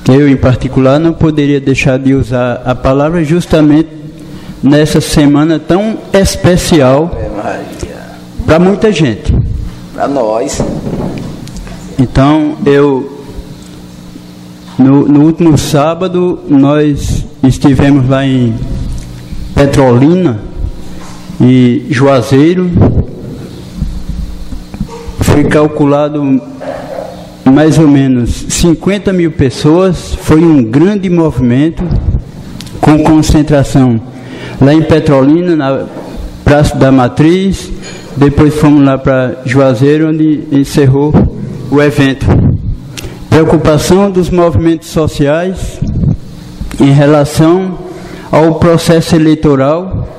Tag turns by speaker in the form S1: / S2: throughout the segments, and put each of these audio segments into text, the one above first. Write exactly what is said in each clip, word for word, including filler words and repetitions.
S1: eu em particular não poderia deixar de usar a palavra justamente nessa semana tão especial para muita gente.
S2: Para nós.
S1: Então, eu, no, no último sábado, nós estivemos lá em Petrolina e Juazeiro. Foi calculado mais ou menos cinquenta mil pessoas. Foi um grande movimento, com concentração lá em Petrolina, na Praça da Matriz. Depois fomos lá para Juazeiro, onde encerrou o evento. Preocupação dos movimentos sociais em relação ao processo eleitoral,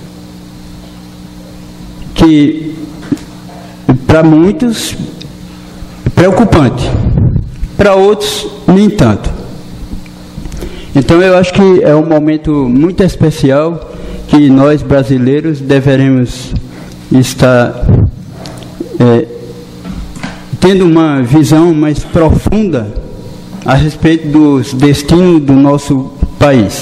S1: que para muitos é preocupante, para outros nem tanto. Então eu acho que é um momento muito especial que nós brasileiros deveremos estar é, tendo uma visão mais profunda a respeito dos destinos do nosso país.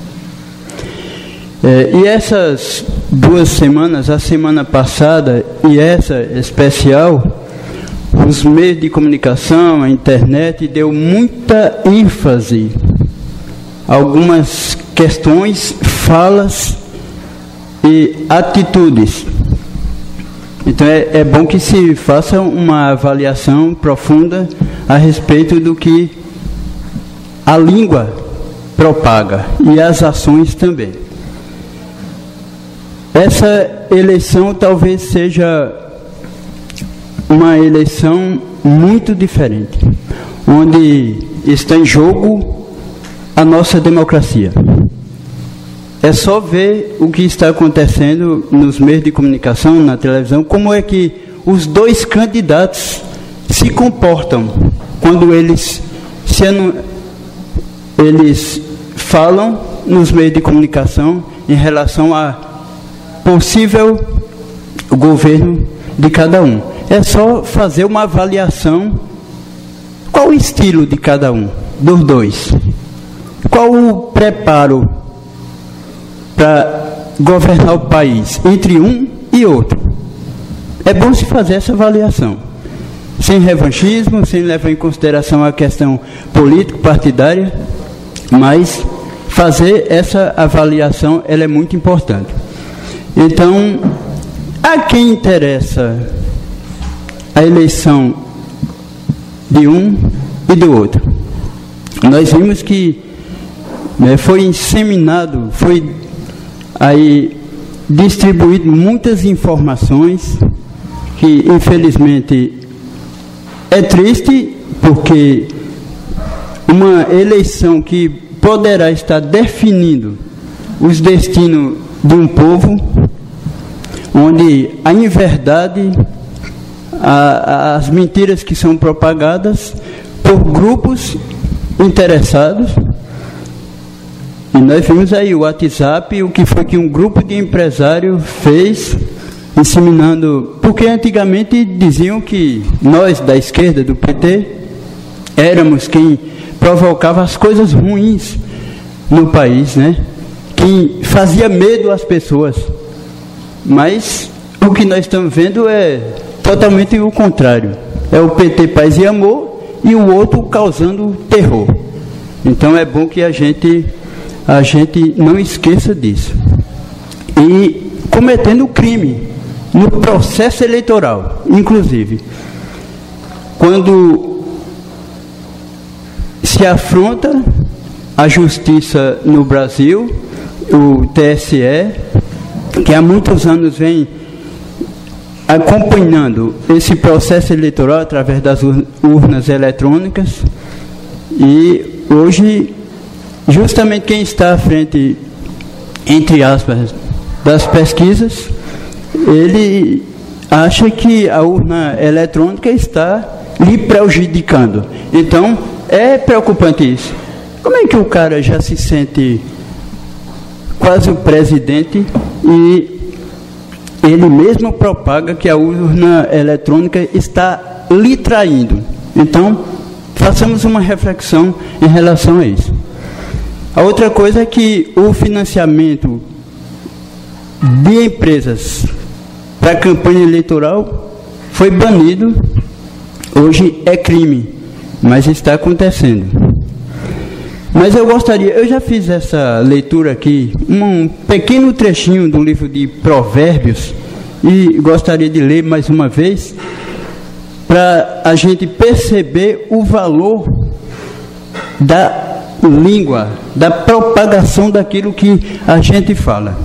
S1: É, e essas duas semanas, a semana passada e essa especial, os meios de comunicação, a internet, deu muita ênfase a algumas questões, falas e atitudes. Então é, é bom que se faça uma avaliação profunda a respeito do que a língua propaga e as ações também. Essa eleição talvez seja uma eleição muito diferente, onde está em jogo a nossa democracia. É só ver o que está acontecendo nos meios de comunicação, na televisão, como é que os dois candidatos se comportam quando eles, se anu... eles falam nos meios de comunicação em relação a possível governo de cada um. É só fazer uma avaliação. Qual o estilo de cada um, dos dois? Qual o preparo para governar o país entre um e outro? É bom se fazer essa avaliação, sem revanchismo, sem levar em consideração a questão político-partidária, mas fazer essa avaliação, ela é muito importante. Então, a quem interessa a eleição de um e do outro? Nós vimos que né, foi inseminado, foi aí distribuído muitas informações que infelizmente é triste, porque uma eleição que poderá estar definindo os destinos de um povo, onde a inverdade, a, as mentiras que são propagadas por grupos interessados. E nós vimos aí o WhatsApp, o que foi que um grupo de empresários fez, inseminando, porque antigamente diziam que nós da esquerda, do P T, éramos quem provocava as coisas ruins no país, né? Quem fazia medo às pessoas. Mas o que nós estamos vendo é totalmente o contrário. É o P T Paz e Amor e o outro causando terror. Então é bom que a gente, a gente não esqueça disso. E cometendo crime no processo eleitoral, inclusive. Quando se afronta a justiça no Brasil, o T S E, que há muitos anos vem acompanhando esse processo eleitoral através das urnas eletrônicas, e hoje, justamente quem está à frente, entre aspas, das pesquisas, ele acha que a urna eletrônica está lhe prejudicando. Então, é preocupante isso. Como é que o cara já se sente quase o presidente e ele mesmo propaga que a urna eletrônica está lhe traindo? Então, façamos uma reflexão em relação a isso. A outra coisa é que o financiamento de empresas para a campanha eleitoral foi banido, hoje é crime, mas está acontecendo. Mas eu gostaria, eu já fiz essa leitura aqui, um pequeno trechinho do livro de Provérbios, e gostaria de ler mais uma vez, para a gente perceber o valor da língua, da propagação daquilo que a gente fala.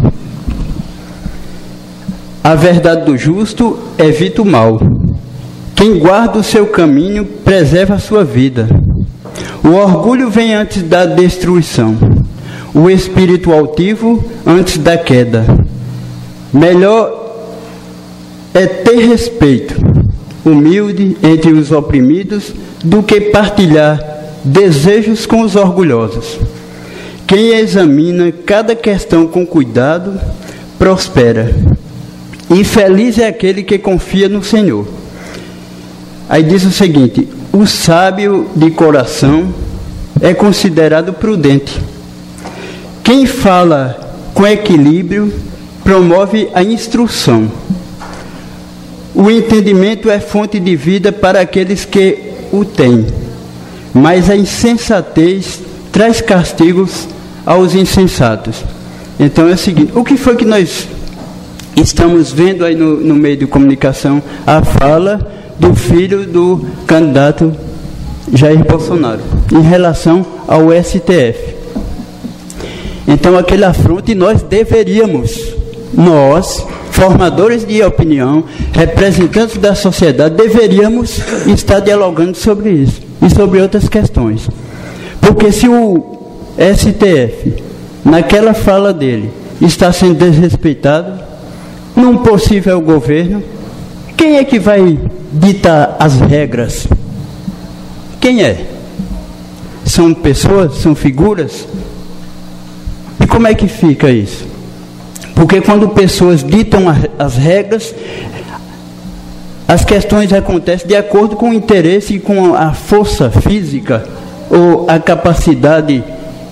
S1: A verdade do justo evita o mal. Quem guarda o seu caminho preserva a sua vida. O orgulho vem antes da destruição, o espírito altivo antes da queda. Melhor é ter respeito, humilde entre os oprimidos, do que partilhar desejos com os orgulhosos. Quem examina cada questão com cuidado, prospera. E feliz é aquele que confia no Senhor. Aí diz o seguinte: o sábio de coração é considerado prudente. Quem fala com equilíbrio promove a instrução. O entendimento é fonte de vida para aqueles que o têm, mas a insensatez traz castigos aos insensatos. Então é o seguinte: o que foi que nós estamos vendo aí no, no meio de comunicação? A fala do filho do candidato Jair Bolsonaro em relação ao S T F. Então aquele afronto, e nós deveríamos, nós, formadores de opinião, representantes da sociedade, deveríamos estar dialogando sobre isso e sobre outras questões. Porque se o S T F, naquela fala dele, está sendo desrespeitado num possível governo, quem é que vai ditar as regras? Quem é? São pessoas? São figuras? E como é que fica isso? Porque quando pessoas ditam as regras, as questões acontecem de acordo com o interesse e com a força física ou a capacidade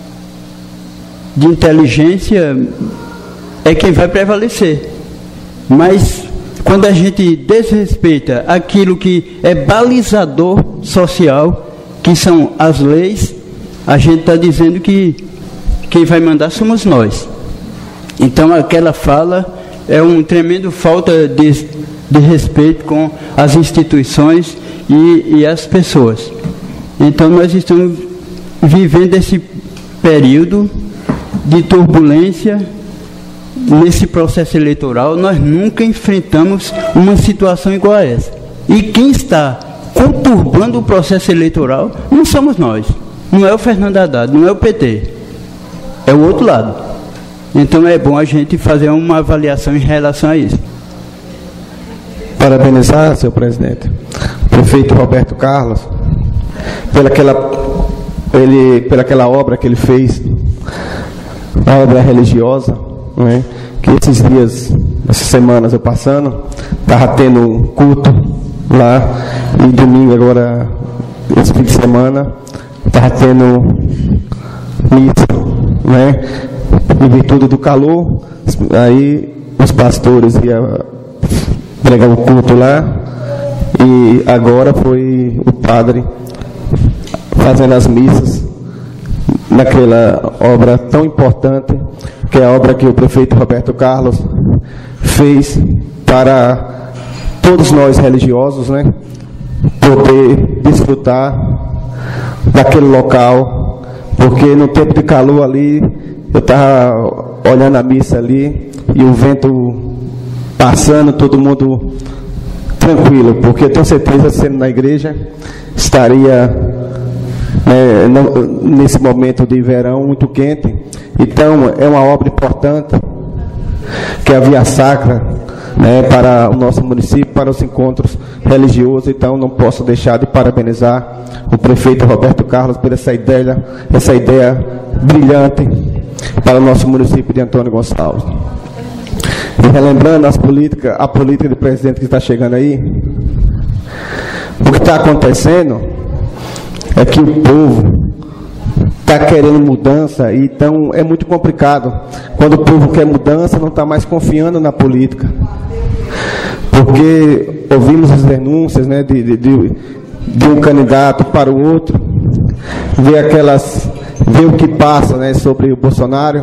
S1: de inteligência é quem vai prevalecer. Mas quando a gente desrespeita aquilo que é balizador social, que são as leis, a gente está dizendo que quem vai mandar somos nós. Então aquela fala é um tremendo falta de, de respeito com as instituições e, e as pessoas. Então nós estamos vivendo esse período de turbulência nesse processo eleitoral. Nós nunca enfrentamos uma situação igual a essa. E quem está conturbando o processo eleitoral não somos nós. Não é o Fernando Haddad, não é o P T. É o outro lado. Então é bom a gente fazer uma avaliação em relação a isso.
S2: Parabenizar, senhor presidente, o prefeito Roberto Carlos, pelaquela, ele, pelaquela obra que ele fez, a obra religiosa, né, que esses dias, essas semanas eu passando, estava tendo culto lá, e domingo agora, esse fim de semana, estava tendo missa, né, em virtude do calor, aí os pastores iam pregar o culto lá, e agora foi o padre fazendo as missas naquela obra tão importante, que é a obra que o prefeito Roberto Carlos fez para todos nós religiosos, né, poder desfrutar daquele local, porque no tempo de calor ali, eu estava olhando a missa ali, e o vento passando, todo mundo tranquilo, porque eu tenho certeza, sendo na igreja, estaria, né, nesse momento de verão muito quente. Então é uma obra importante, que é a Via Sacra, né, para o nosso município, para os encontros religiosos. Então não posso deixar de parabenizar o prefeito Roberto Carlos por essa ideia, essa ideia brilhante para o nosso município de Antônio Gonçalves. E relembrando as políticas, a política de presidente que está chegando aí, o que está acontecendo é que o povo está querendo mudança, e então é muito complicado. Quando o povo quer mudança, não está mais confiando na política. Porque ouvimos as denúncias, né, de, de, de, de um candidato para o outro, ver aquelas, ver o que passa, né, sobre o Bolsonaro,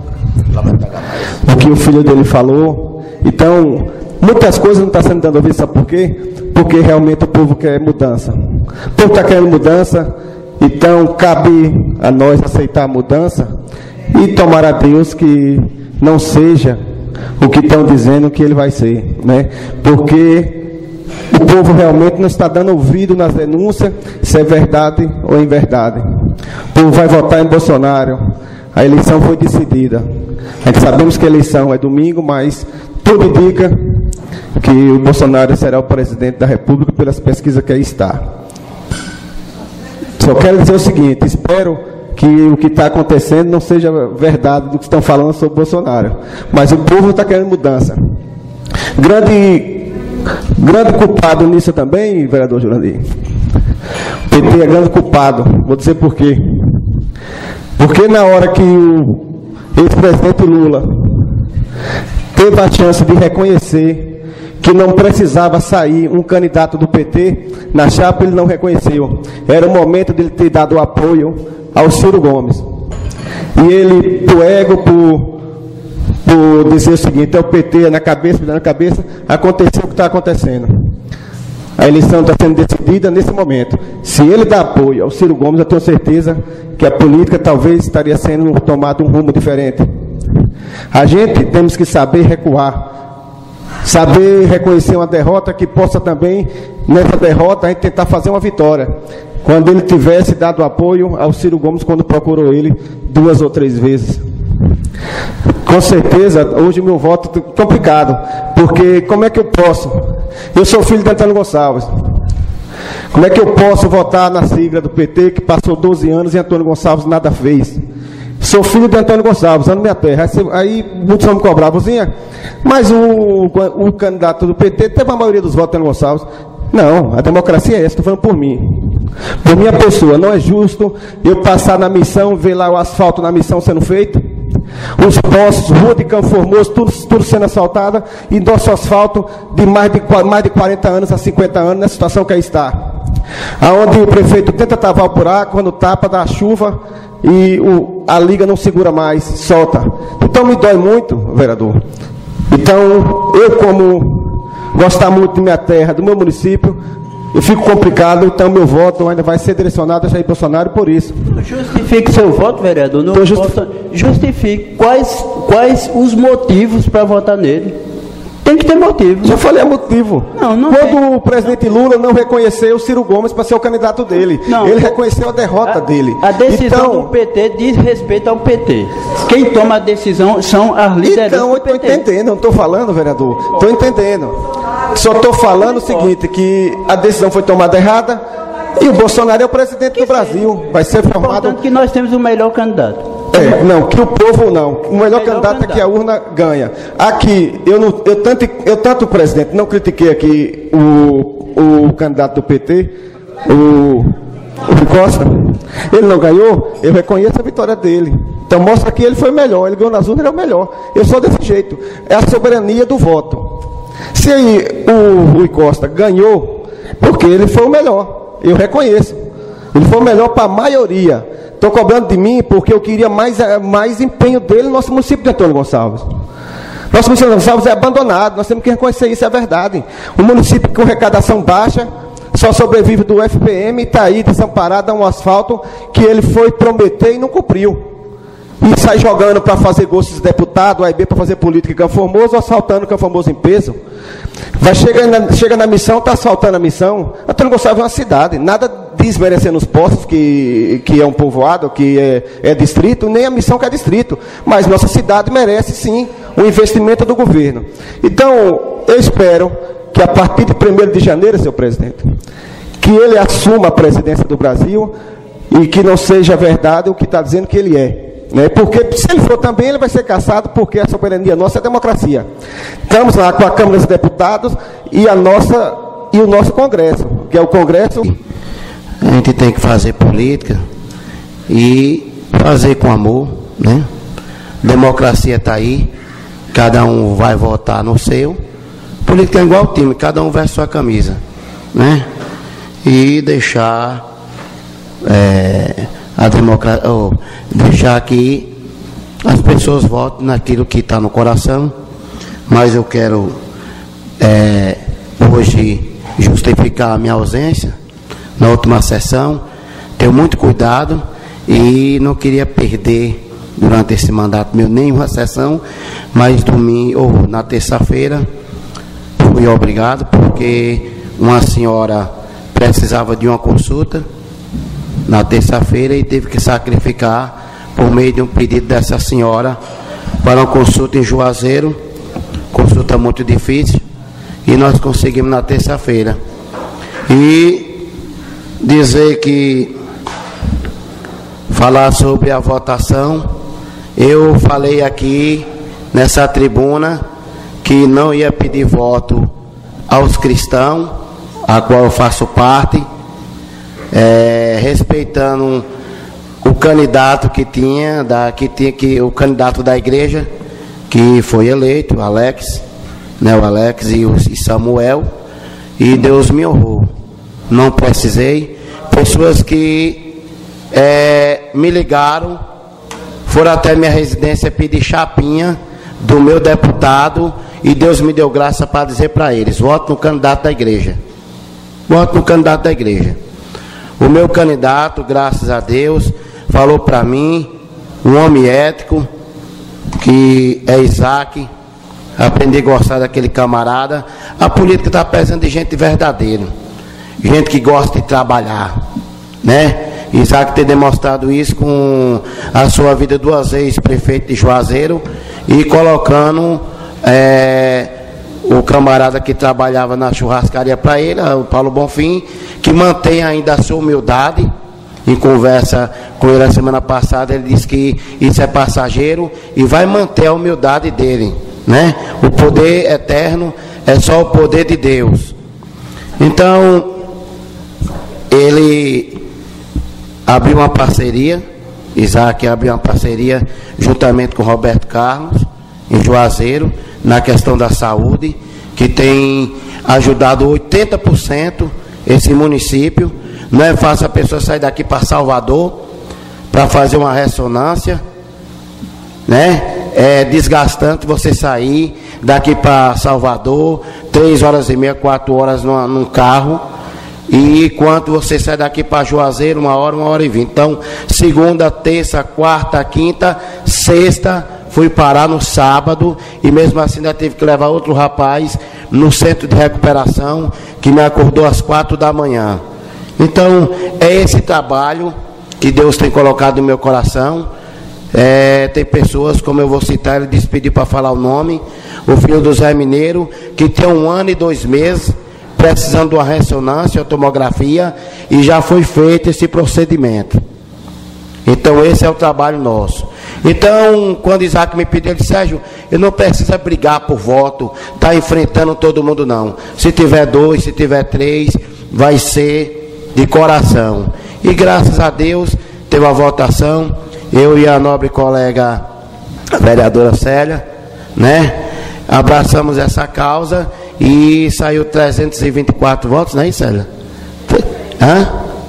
S2: o que o filho dele falou. Então, muitas coisas não estão sendo dando ouvido, sabe por quê? Porque realmente o povo quer mudança. O povo está querendo mudança, então cabe a nós aceitar a mudança e tomar a Deus que não seja o que estão dizendo que ele vai ser, né? Porque o povo realmente não está dando ouvido nas denúncias se é verdade ou inverdade. O povo vai votar em Bolsonaro. A eleição foi decidida. A gente sabemos que a eleição é domingo, mas tudo indica que o Bolsonaro será o presidente da República pelas pesquisas que aí está. Só quero dizer o seguinte: espero que o que está acontecendo não seja verdade do que estão falando sobre Bolsonaro, mas o povo está querendo mudança. Grande, grande culpado nisso também, vereador Jurandir. O P T é grande culpado. Vou dizer por quê. Porque na hora que o ex-presidente Lula teve a chance de reconhecer que não precisava sair um candidato do P T na chapa, ele não reconheceu. Era o momento dele ter dado apoio ao Ciro Gomes. E ele, por ego, por, por dizer o seguinte: é o P T na cabeça, na cabeça, aconteceu o que está acontecendo. A eleição está sendo decidida nesse momento. Se ele dá apoio ao Ciro Gomes, eu tenho certeza que a política talvez estaria sendo tomada um rumo diferente. A gente temos que saber recuar. Saber reconhecer uma derrota, que possa também, nessa derrota, a gente tentar fazer uma vitória. Quando ele tivesse dado apoio ao Ciro Gomes, quando procurou ele duas ou três vezes. Com certeza, hoje meu voto é complicado, porque como é que eu posso? Eu sou filho de Antônio Gonçalves. Como é que eu posso votar na sigla do P T, que passou doze anos e Antônio Gonçalves nada fez? Sou filho de Antônio Gonçalves, ando minha terra. Aí muitos vão me cobrar, vozinha, mas o, o, o candidato do P T teve a maioria dos votos de Antônio Gonçalves. Não, a democracia é essa, estou falando por mim. Por minha pessoa. Não é justo eu passar na missão, ver lá o asfalto na missão sendo feito, os postos, rua de Campo Formoso, tudo, tudo sendo asfaltado, e nosso asfalto de mais de, mais de quarenta anos a cinquenta anos, na situação que aí está. Aonde o prefeito tenta tavar o buraco, quando tapa, dá chuva, e o, a liga não segura mais, solta. Então me dói muito, vereador. Então, eu como gostar muito de minha terra, do meu município, eu fico complicado, então meu voto ainda vai ser direcionado a Jair Bolsonaro por isso.
S1: Justifique seu voto, vereador. Não
S2: então, justi
S1: posso... Justifique quais, quais os motivos para votar nele. Tem que ter motivo.
S2: Já falei a motivo.
S1: Não, não
S2: Quando
S1: tem.
S2: o presidente Lula não reconheceu o Ciro Gomes para ser o candidato dele. Não, ele reconheceu a derrota
S1: a,
S2: dele.
S1: A decisão
S2: então,
S1: do P T diz respeito ao P T. Quem toma a decisão são as lideranças
S2: então,
S1: do P T.
S2: Então, eu estou entendendo, não estou falando, vereador. Estou entendendo. Só estou falando o seguinte, que a decisão foi tomada errada e o Bolsonaro é o presidente que do Brasil. Vai ser formado...
S1: Portanto, que nós temos o melhor candidato.
S2: É, não, que o povo não. O melhor, melhor candidato é que a urna ganha. Aqui, eu, não, eu, tanto, eu tanto, presidente, não critiquei aqui o, o candidato do P T, o, o Costa. Ele não ganhou, eu reconheço a vitória dele. Então mostra que ele foi melhor, ele ganhou nas urnas, ele é o melhor. Eu sou desse jeito. É a soberania do voto. Se aí o Rui Costa ganhou, porque ele foi o melhor, eu reconheço. Ele foi o melhor para a maioria. Estão cobrando de mim porque eu queria mais, mais empenho dele no nosso município de Antônio Gonçalves. Nosso município de Antônio Gonçalves é abandonado, nós temos que reconhecer isso, é verdade. Um município com arrecadação baixa, só sobrevive do F P M e está aí desamparado a um asfalto que ele foi prometer e não cumpriu. E sai jogando para fazer gostos de deputado, A e B para fazer política em Campo Formoso, asfaltando Campo Formoso em peso. Vai chegar na, chega na missão, está asfaltando a missão. Antônio Gonçalves é uma cidade, nada desmerecendo os postos, que, que é um povoado, que é, é distrito, nem a missão que é distrito. Mas nossa cidade merece sim o investimento do governo. Então, eu espero que a partir de primeiro de janeiro, senhor presidente, que ele assuma a presidência do Brasil e que não seja verdade o que está dizendo que ele é. Né? Porque se ele for também, ele vai ser caçado, porque a soberania nossa é a democracia. Estamos lá com a Câmara dos Deputados e, a nossa, e o nosso Congresso, que é o Congresso...
S3: A gente tem que fazer política e fazer com amor, né? Democracia está aí, cada um vai votar no seu. Política é igual time, cada um veste sua camisa, né? E deixar é, a democracia, oh, deixar que as pessoas votem naquilo que está no coração. Mas eu quero é, hoje justificar a minha ausência na última sessão. Tenho muito cuidado e não queria perder durante esse mandato meu nenhuma sessão, mas domingo ou na terça-feira fui obrigado porque uma senhora precisava de uma consulta na terça-feira e teve que sacrificar por meio de um pedido dessa senhora para uma consulta em Juazeiro, consulta muito difícil, e nós conseguimos na terça-feira. E dizer que falar sobre a votação, eu falei aqui nessa tribuna que não ia pedir voto aos cristãos, a qual eu faço parte, é, respeitando o candidato que tinha, da, que tinha que, o candidato da igreja, que foi eleito, o Alex, né, o Alex e o e Samuel, e Deus me honrou. Não precisei. Pessoas que é, me ligaram, foram até minha residência pedir chapinha do meu deputado, e Deus me deu graça para dizer para eles: voto no candidato da igreja. Voto no candidato da igreja. O meu candidato, graças a Deus, falou para mim, um homem ético, que é Isaac. Aprendi a gostar daquele camarada. A política está precisando de gente verdadeira, gente que gosta de trabalhar, né? Isaac tem demonstrado isso com a sua vida duas vezes prefeito de Juazeiro e colocando é, o camarada que trabalhava na churrascaria para ele, o Paulo Bonfim, que mantém ainda a sua humildade. Em conversa com ele a semana passada, ele disse que isso é passageiro e vai manter a humildade dele, né? O poder eterno é só o poder de Deus. Então, ele abriu uma parceria, Isaac abriu uma parceria juntamente com Roberto Carlos, em Juazeiro, na questão da saúde, que tem ajudado oitenta por cento esse município. Não é fácil a pessoa sair daqui para Salvador para fazer uma ressonância, né? É desgastante você sair daqui para Salvador, três horas e meia, quatro horas numa, num carro, e quanto você sai daqui para Juazeiro, uma hora, uma hora e vinte. Então, segunda, terça, quarta, quinta, sexta, fui parar no sábado, e mesmo assim ainda tive que levar outro rapaz no centro de recuperação, que me acordou às quatro da manhã. Então, é esse trabalho que Deus tem colocado no meu coração. É, tem pessoas, como eu vou citar, ele disse, pediu para falar o nome, o filho do Zé Mineiro, que tem um ano e dois meses, precisando de uma ressonância, uma tomografia, e já foi feito esse procedimento. Então, esse é o trabalho nosso. Então, quando Isaac me pediu, ele disse: Sérgio, eu não preciso brigar por voto, tá enfrentando todo mundo, não. Se tiver dois, se tiver três, vai ser de coração. E graças a Deus teve a votação, eu e a nobre colega a vereadora Célia, né, abraçamos essa causa e saiu trezentos e vinte e quatro votos, não é isso, Célia? Hã?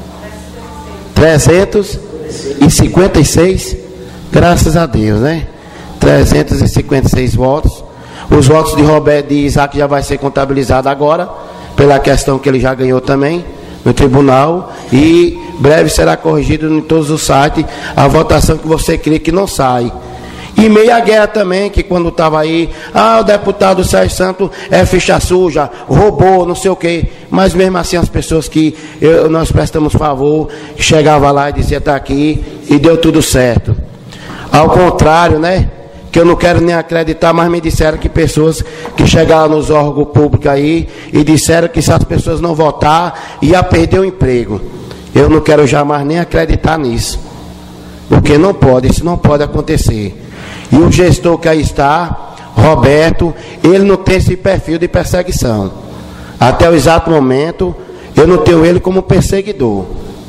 S3: trezentos e cinquenta e seis, graças a Deus, né? trezentos e cinquenta e seis votos. Os votos de Roberto e Isaac já vai ser contabilizado agora, pela questão que ele já ganhou também no tribunal, e breve será corrigido em todos os sites a votação que você crê que não sai. E meia guerra também, que quando estava aí, ah, o deputado Sérgio Santos é ficha suja, roubou, não sei o quê, mas mesmo assim as pessoas que eu, nós prestamos favor, chegava lá e dizia: está aqui, e deu tudo certo. Ao contrário, né, que eu não quero nem acreditar, mas me disseram que pessoas que chegaram nos órgãos públicos aí e disseram que se as pessoas não votar, ia perder o emprego. Eu não quero jamais nem acreditar nisso, porque não pode, isso não pode acontecer. E o gestor que aí está, Roberto, ele não tem esse perfil de perseguição. Até o exato momento, eu não tenho ele como perseguidor.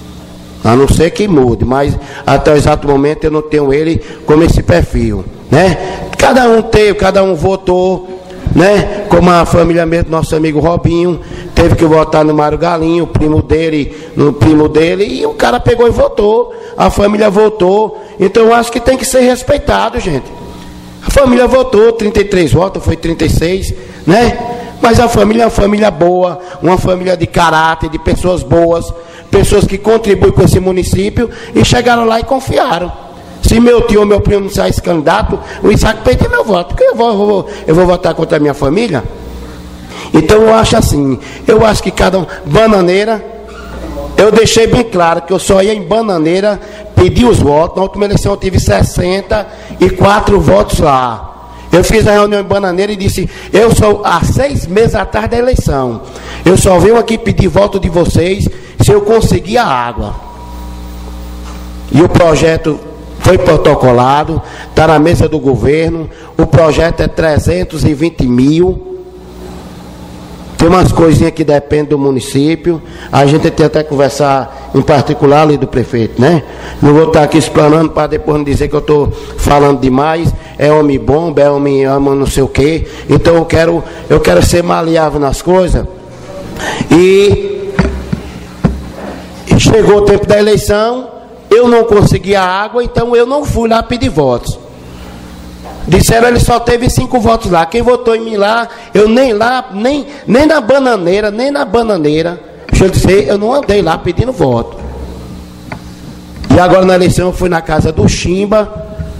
S3: A não ser que mude, mas até o exato momento eu não tenho ele como esse perfil, né? Cada um teve, cada um votou, né? Como a família mesmo, nosso amigo Robinho, teve que votar no Mário Galinho, o primo dele, no primo dele, e o cara pegou e votou, a família votou. Então eu acho que tem que ser respeitado, gente. A família votou, trinta e três votos, foi trinta e seis, né? Mas a família é uma família boa, uma família de caráter, de pessoas boas, pessoas que contribuem com esse município, e chegaram lá e confiaram. Se meu tio ou meu primo não saísse candidato, o Isaac perdeu meu voto, porque eu vou, eu, vou, eu vou votar contra a minha família. Então eu acho assim, eu acho que cada um... Bananeira, eu deixei bem claro que eu só ia em Bananeira pedir os votos. Na última eleição eu tive sessenta e quatro votos lá. Eu fiz a reunião em Bananeira e disse, eu só, há seis meses atrás da eleição, eu só venho aqui pedir voto de vocês se eu conseguir a água. E o projeto foi protocolado, está na mesa do governo, o projeto é trezentos e vinte mil. Tem umas coisinhas que dependem do município. A gente tem até que conversar em particular ali do prefeito, né? Não vou estar aqui explanando para depois não dizer que eu estou falando demais. É homem bomba, é homem ama não sei o quê. Então eu quero, eu quero ser maleável nas coisas. E chegou o tempo da eleição, eu não consegui a água, então eu não fui lá pedir votos. Disseram ele só teve cinco votos lá. Quem votou em mim lá, eu nem lá, nem, nem na bananeira, nem na bananeira. Deixa eu dizer, eu não andei lá pedindo voto. E agora na eleição eu fui na casa do Chimba.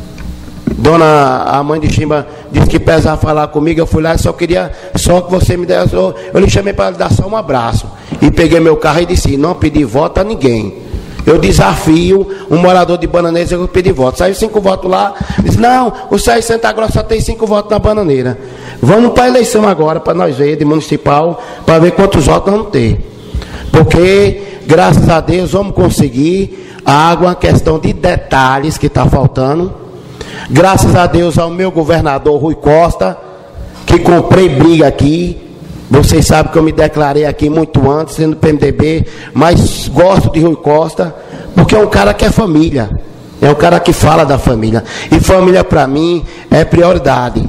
S3: Dona, a mãe de Chimba disse que pesava falar comigo. Eu fui lá e só queria, só que você me desse. Eu, eu lhe chamei para lhe dar só um abraço. E peguei meu carro e disse, não pedi voto a ninguém. Eu desafio um morador de Bananeira, eu pedi voto. Saiu cinco votos lá, disse, não, o Sérgio Santa Grossa só tem cinco votos na Bananeira. Vamos para a eleição agora, para nós ver, de municipal, para ver quantos votos nós vamos ter. Porque, graças a Deus, vamos conseguir a água, questão de detalhes que está faltando. Graças a Deus ao meu governador Rui Costa, que comprei briga aqui. Vocês sabem que eu me declarei aqui muito antes, sendo do P M D B, mas gosto de Rui Costa, porque é um cara que é família, é um cara que fala da família, e família para mim é prioridade,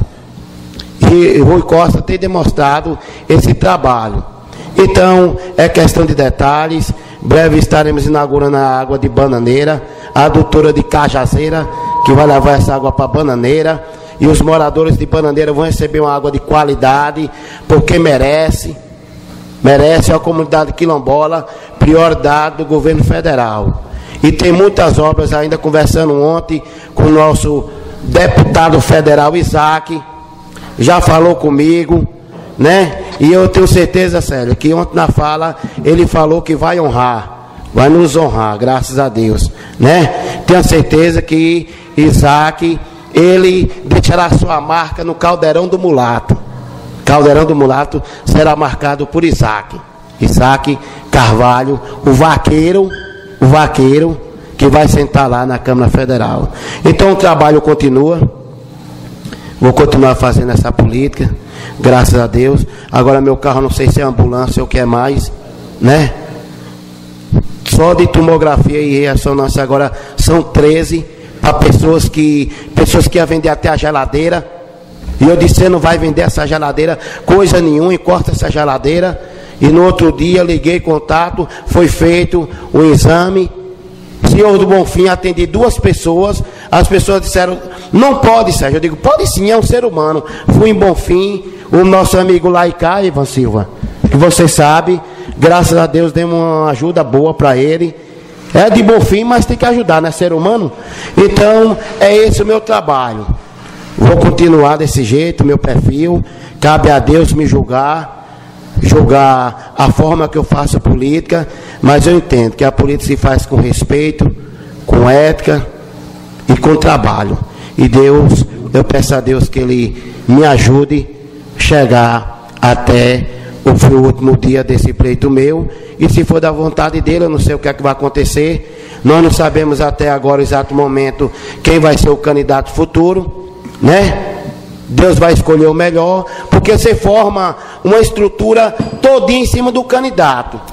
S3: e Rui Costa tem demonstrado esse trabalho. Então, é questão de detalhes, breve estaremos inaugurando a água de Bananeira, a adutora de Cajazeira, que vai levar essa água para Bananeira, e os moradores de Bananeira vão receber uma água de qualidade, porque merece, merece a comunidade quilombola, prioridade do governo federal. E tem muitas obras ainda, conversando ontem com o nosso deputado federal Isaac, já falou comigo, né? E eu tenho certeza, Célia, que ontem na fala ele falou que vai honrar, vai nos honrar, graças a Deus, né? Tenho certeza que Isaac, ele deixará sua marca no Caldeirão do Mulato. Caldeirão do Mulato será marcado por Isaac. Isaac Carvalho, o vaqueiro, o vaqueiro que vai sentar lá na Câmara Federal. Então o trabalho continua. Vou continuar fazendo essa política, graças a Deus. Agora meu carro não sei se é ambulância ou o que é mais, né? Só de tomografia e ressonância agora são treze. Para pessoas que, pessoas que iam vender até a geladeira. E eu disse, você não vai vender essa geladeira, coisa nenhuma, e corta essa geladeira. E no outro dia liguei contato, foi feito o exame. Senhor do Bonfim, atendi duas pessoas. As pessoas disseram, não pode, Sérgio. Eu digo, pode sim, é um ser humano. Fui em Bonfim, o nosso amigo Laicá, Ivan Silva, que você sabe, graças a Deus demos uma ajuda boa para ele. É de Bonfim, mas tem que ajudar, né? Ser humano. Então, é esse o meu trabalho. Vou continuar desse jeito, meu perfil. Cabe a Deus me julgar, julgar a forma que eu faço política, mas eu entendo que a política se faz com respeito, com ética e com trabalho. E Deus, eu peço a Deus que Ele me ajude a chegar até o último dia desse pleito meu, e se for da vontade dele, eu não sei o que é que vai acontecer. Nós não sabemos até agora, o exato momento, quem vai ser o candidato futuro, né? Deus vai escolher o melhor, porque você forma uma estrutura todinha em cima do candidato.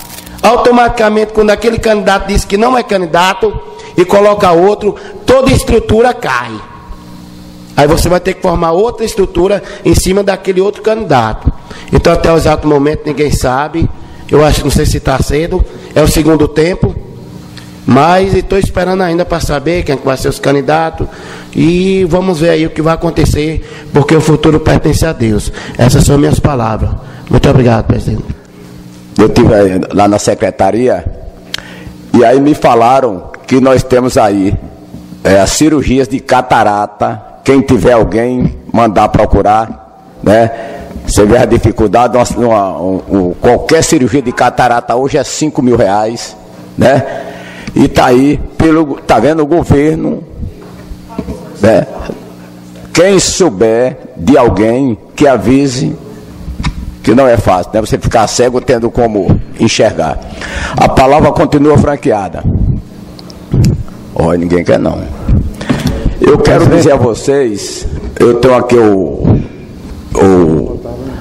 S3: automaticamente, quando aquele candidato diz que não é candidato e coloca outro, toda estrutura cai. Aí você vai ter que formar outra estrutura em cima daquele outro candidato. Então, até o exato momento, ninguém sabe. Eu acho que não sei se está cedo, é o segundo tempo. Mas estou esperando ainda para saber quem vai ser os candidatos. E vamos ver aí o que vai acontecer, porque o futuro pertence a Deus. Essas são minhas palavras. Muito obrigado, presidente.
S4: Eu estive lá na secretaria e aí me falaram que nós temos aí é, as cirurgias de catarata. Quem tiver alguém, mandar procurar, né? Você vê a dificuldade, uma, uma, um, qualquer cirurgia de catarata hoje é cinco mil reais, né? E tá aí, pelo, tá vendo o governo, né? Quem souber de alguém que avise, que não é fácil, né? Você ficar cego tendo como enxergar. A palavra continua franqueada. Olha, ninguém quer não. Eu quero dizer a vocês, eu tenho aqui o, o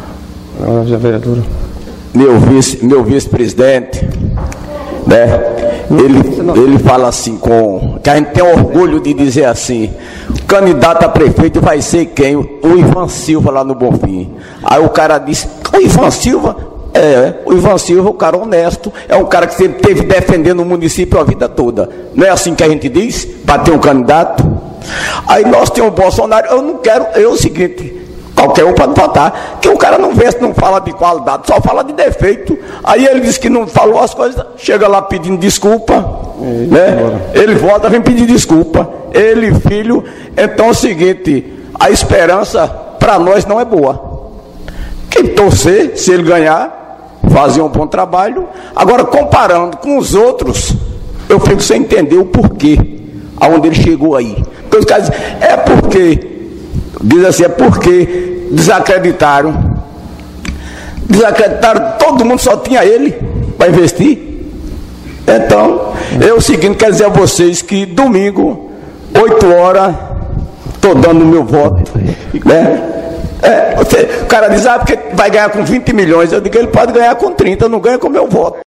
S4: meu vice, meu vice-presidente, né? Ele, ele fala assim, com, que a gente tem orgulho de dizer assim, o candidato a prefeito vai ser quem? O Ivan Silva lá no Bonfim. Aí o cara disse, o Ivan Silva? É, o Ivan Silva, o cara honesto, é um cara que sempre esteve defendendo o município a vida toda. Não é assim que a gente diz, para ter um candidato? Aí nós temos o Bolsonaro, eu não quero, eu o seguinte, qualquer um pode votar, que o cara não vê se não fala de qualidade, só fala de defeito. Aí ele diz que não falou as coisas, chega lá pedindo desculpa, é, né? Ele volta, vem pedir desculpa, ele, filho. Então é o seguinte, a esperança para nós não é boa. Quem torcer, se ele ganhar, fazer um bom trabalho. Agora, comparando com os outros, eu fico sem entender o porquê, aonde ele chegou aí. Porque os caras dizem, é porque, diz assim, é porque desacreditaram. Desacreditaram, todo mundo só tinha ele para investir. Então, é o seguinte, quero dizer a vocês que domingo, oito horas, estou dando o meu voto, né? É, você, o cara diz, ah, porque vai ganhar com vinte milhões. Eu digo, ele pode ganhar com trinta, eu não ganha com o meu voto.